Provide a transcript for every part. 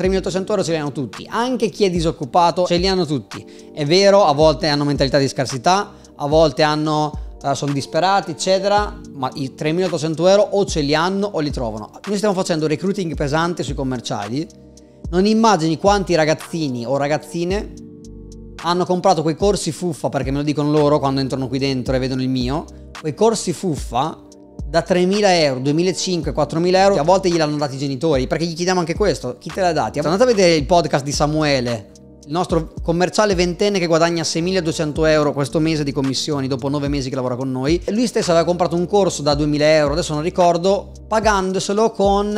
3.800 euro ce li hanno tutti, anche chi è disoccupato ce li hanno tutti. È vero, a volte hanno mentalità di scarsità, a volte sono disperati eccetera, ma i 3.800 euro o ce li hanno o li trovano. Noi stiamo facendo recruiting pesante sui commerciali. Non immagini quanti ragazzini o ragazzine hanno comprato quei corsi fuffa, perché me lo dicono loro quando entrano qui dentro e vedono il mio, quei corsi fuffa da 3.000 euro, 2.500, 4.000 euro, a volte gliel'hanno dati i genitori, perché gli chiediamo anche questo: chi te l'ha dati? Andate a vedere il podcast di Samuele, il nostro commerciale ventenne che guadagna 6.200 euro questo mese di commissioni dopo 9 mesi che lavora con noi. Lui stesso aveva comprato un corso da 2.000 euro, adesso non ricordo, pagandoselo con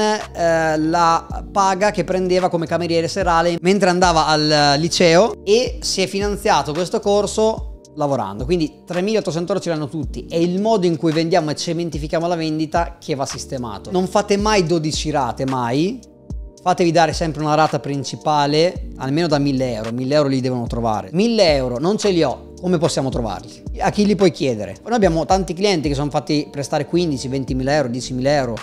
la paga che prendeva come cameriere serale mentre andava al liceo, e si è finanziato questo corso lavorando. Quindi 3.800 euro ce l'hanno tutti. È il modo in cui vendiamo e cementifichiamo la vendita che va sistemato. Non fate mai 12 rate, mai. Fatevi dare sempre una rata principale almeno da 1.000 euro. 1.000 euro li devono trovare. 1.000 euro non ce li ho, come possiamo trovarli? A chi li puoi chiedere? Noi abbiamo tanti clienti che sono fatti prestare 15, 20.000 euro, 10.000 euro,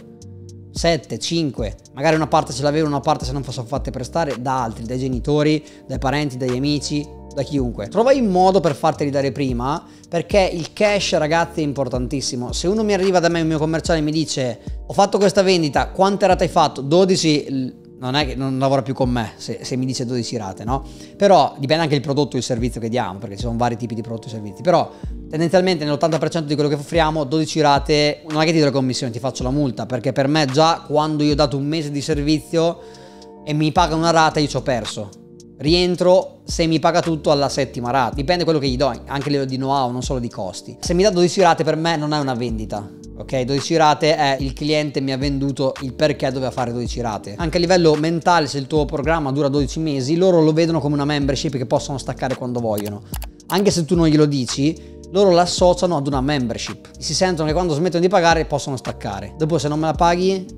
7, 5, magari una parte ce l'avevano, una parte se non sono fatte prestare da altri, dai genitori, dai parenti, dagli amici, da chiunque. Trova il modo per farteli dare prima, perché il cash, ragazzi, è importantissimo. Se uno mi arriva da me, un mio commerciale, e mi dice: ho fatto questa vendita, quante rate hai fatto? 12, non è che non lavora più con me se mi dice 12 rate, no? Però dipende anche il prodotto e il servizio che diamo, perché ci sono vari tipi di prodotti e servizi. Però tendenzialmente nell'80% di quello che offriamo, 12 rate, non è che ti do la commissione, ti faccio la multa, perché per me già quando io ho dato un mese di servizio e mi paga una rata, io ci ho perso. Rientro se mi paga tutto alla settima rata, dipende quello che gli do, anche a livello di know-how, non solo di costi. Se mi dà 12 rate, per me non è una vendita, ok? 12 rate è il cliente mi ha venduto il perché doveva fare 12 rate. Anche a livello mentale, se il tuo programma dura 12 mesi, loro lo vedono come una membership che possono staccare quando vogliono. Anche se tu non glielo dici, loro l'associano ad una membership. Si sentono che quando smettono di pagare possono staccare. Dopo, se non me la paghi,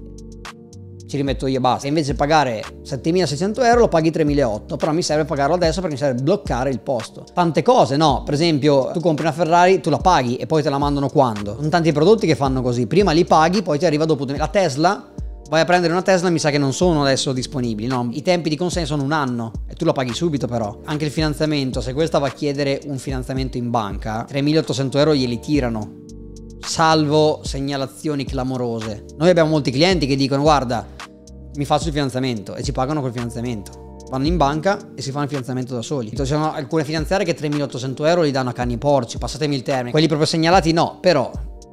ci rimetto io e basta. E invece di pagare 7.600 euro lo paghi 3.800, però mi serve pagarlo adesso perché mi serve bloccare il posto. Tante cose, no? Per esempio, tu compri una Ferrari, tu la paghi e poi te la mandano quando? Sono tanti prodotti che fanno così: prima li paghi, poi ti arriva dopo. La Tesla, vai a prendere una Tesla, mi sa che non sono adesso disponibili, no? I tempi di consegna sono 1 anno e tu la paghi subito. Però anche il finanziamento, se questa va a chiedere un finanziamento in banca, 3.800 euro glieli tirano, salvo segnalazioni clamorose. Noi abbiamo molti clienti che dicono: guarda, mi faccio il finanziamento, e ci pagano col finanziamento. Vanno in banca e si fanno il finanziamento da soli. Ci sono alcune finanziarie che 3.800 euro li danno a cani porci, passatemi il termine. Quelli proprio segnalati no, però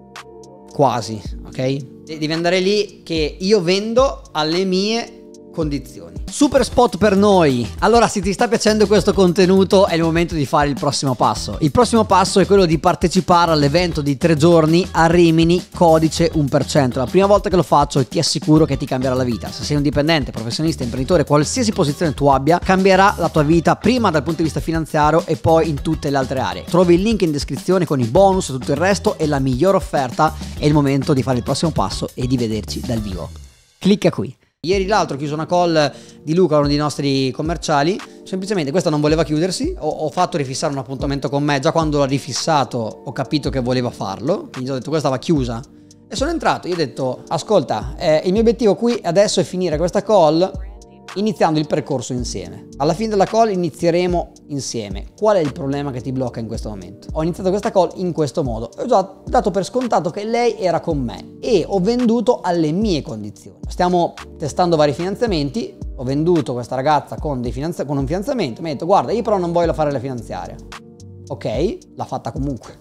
quasi, ok? Devi andare lì che io vendo alle mie condizioni. Super spot per noi. Allora, se ti sta piacendo questo contenuto, è il momento di fare il prossimo passo. Il prossimo passo è quello di partecipare all'evento di 3 giorni a Rimini, codice 1%. La prima volta che lo faccio e ti assicuro che ti cambierà la vita. Se sei un dipendente, professionista, imprenditore, qualsiasi posizione tu abbia, cambierà la tua vita prima dal punto di vista finanziario e poi in tutte le altre aree. Trovi il link in descrizione con i bonus e tutto il resto e la migliore offerta. È il momento di fare il prossimo passo e di vederci dal vivo. Clicca qui. Ieri l'altro ho chiuso una call di Luca, uno dei nostri commerciali. Semplicemente questa non voleva chiudersi. Ho fatto rifissare un appuntamento con me. Già quando l'ho rifissato ho capito che voleva farlo, quindi ho detto questa va chiusa. E sono entrato, io ho detto: ascolta, il mio obiettivo qui adesso è finire questa call iniziando il percorso insieme. Alla fine della call inizieremo insieme. Qual è il problema che ti blocca in questo momento? Ho iniziato questa call in questo modo. Ho già dato per scontato che lei era con me e ho venduto alle mie condizioni. Stiamo testando vari finanziamenti. Ho venduto questa ragazza con un finanziamento. Mi ha detto: guarda, io però non voglio fare la finanziaria. Ok, l'ha fatta comunque.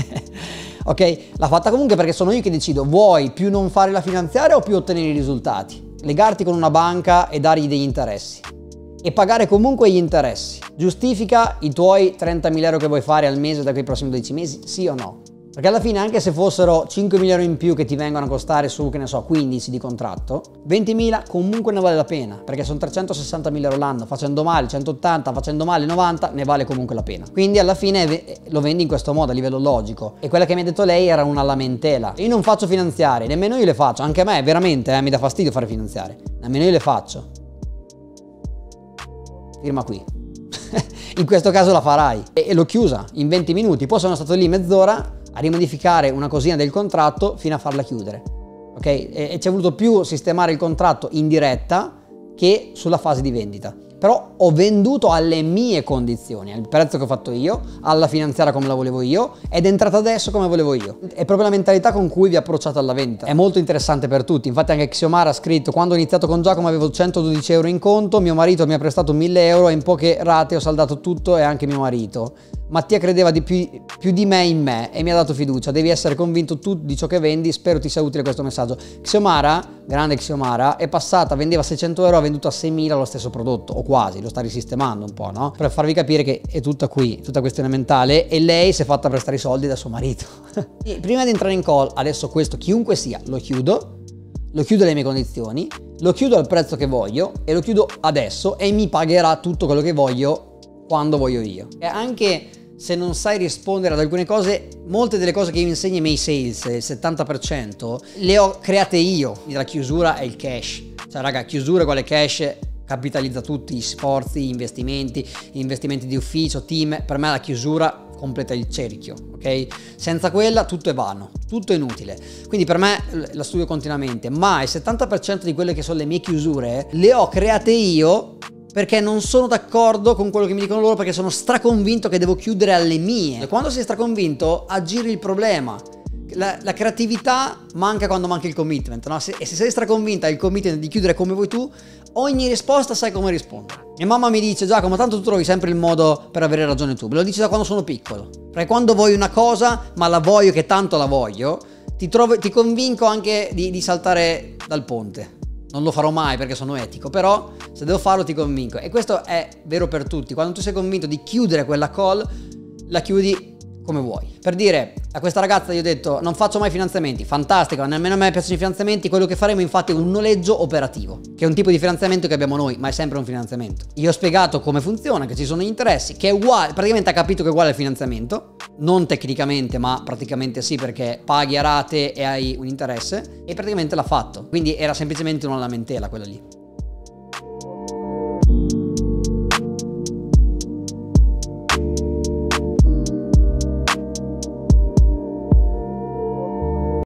Ok, l'ha fatta comunque perché sono io che decido: vuoi più non fare la finanziaria o più ottenere i risultati? Legarti con una banca e dargli degli interessi e pagare comunque gli interessi giustifica i tuoi 30.000 euro che vuoi fare al mese da quei prossimi 12 mesi, sì o no? Perché alla fine, anche se fossero 5.000 euro in più che ti vengono a costare su, che ne so, 15 di contratto, 20.000 comunque ne vale la pena, perché sono 360.000 euro l'anno. Facendo male 180, facendo male 90, ne vale comunque la pena. Quindi alla fine lo vendi in questo modo a livello logico. E quella che mi ha detto lei era una lamentela: io non faccio finanziarie, nemmeno io le faccio. Anche a me veramente mi dà fastidio fare finanziarie, nemmeno io le faccio. Firma qui. In questo caso la farai. E l'ho chiusa in 20 minuti. Poi sono stato lì mezz'ora a rimodificare una cosina del contratto fino a farla chiudere, ok? E ci è voluto più sistemare il contratto in diretta che sulla fase di vendita. Però ho venduto alle mie condizioni, al prezzo che ho fatto io, alla finanziaria come la volevo io, ed è entrata adesso come volevo io. È proprio la mentalità con cui vi approcciate alla vendita. È molto interessante per tutti. Infatti anche Xiomara ha scritto: quando ho iniziato con Giacomo avevo 112 euro in conto, mio marito mi ha prestato 1000 euro e in poche rate ho saldato tutto, e anche mio marito. Mattia credeva più di me in me e mi ha dato fiducia. Devi essere convinto tu di ciò che vendi. Spero ti sia utile questo messaggio. Xiomara, grande Xiomara, è passata, vendeva 600 euro, ha venduto a 6.000 lo stesso prodotto, o quasi, lo sta risistemando un po', no? Per farvi capire che è tutta qui, tutta questione mentale, e lei si è fatta prestare i soldi da suo marito. E prima di entrare in call, adesso questo, chiunque sia, lo chiudo alle mie condizioni, lo chiudo al prezzo che voglio e lo chiudo adesso e mi pagherà tutto quello che voglio quando voglio io. E anche se non sai rispondere ad alcune cose, molte delle cose che io insegno ai miei sales, il 70%, le ho create io. La chiusura è il cash. Cioè raga, chiusura quale cash capitalizza tutti gli sforzi, gli investimenti di ufficio, team. Per me la chiusura completa il cerchio, ok? Senza quella tutto è vano, tutto è inutile. Quindi per me la studio continuamente, ma il 70% di quelle che sono le mie chiusure le ho create io, perché non sono d'accordo con quello che mi dicono loro, perché sono straconvinto che devo chiudere alle mie. E quando sei straconvinto aggiri il problema. La creatività manca quando manca il commitment, no? E se sei straconvinta il commitment di chiudere come vuoi tu, ogni risposta sai come rispondere. Mia mamma mi dice: Giacomo, tanto tu trovi sempre il modo per avere ragione tu. Me lo dice da quando sono piccolo. Perché quando vuoi una cosa, ma la voglio che tanto la voglio, ti convinco anche di saltare dal ponte. Non lo farò mai perché sono etico, però se devo farlo ti convinco. E questo è vero per tutti. Quando tu sei convinto di chiudere quella call, la chiudi come vuoi. Per dire, a questa ragazza io ho detto: non faccio mai finanziamenti. Fantastico, nemmeno a me piacciono i finanziamenti. Quello che faremo infatti è un noleggio operativo, che è un tipo di finanziamento che abbiamo noi, ma è sempre un finanziamento. Io ho spiegato come funziona, che ci sono gli interessi, che è uguale, praticamente ha capito che è uguale al finanziamento, non tecnicamente ma praticamente sì, perché paghi a rate e hai un interesse, e praticamente l'ha fatto. Quindi era semplicemente una lamentela quella lì.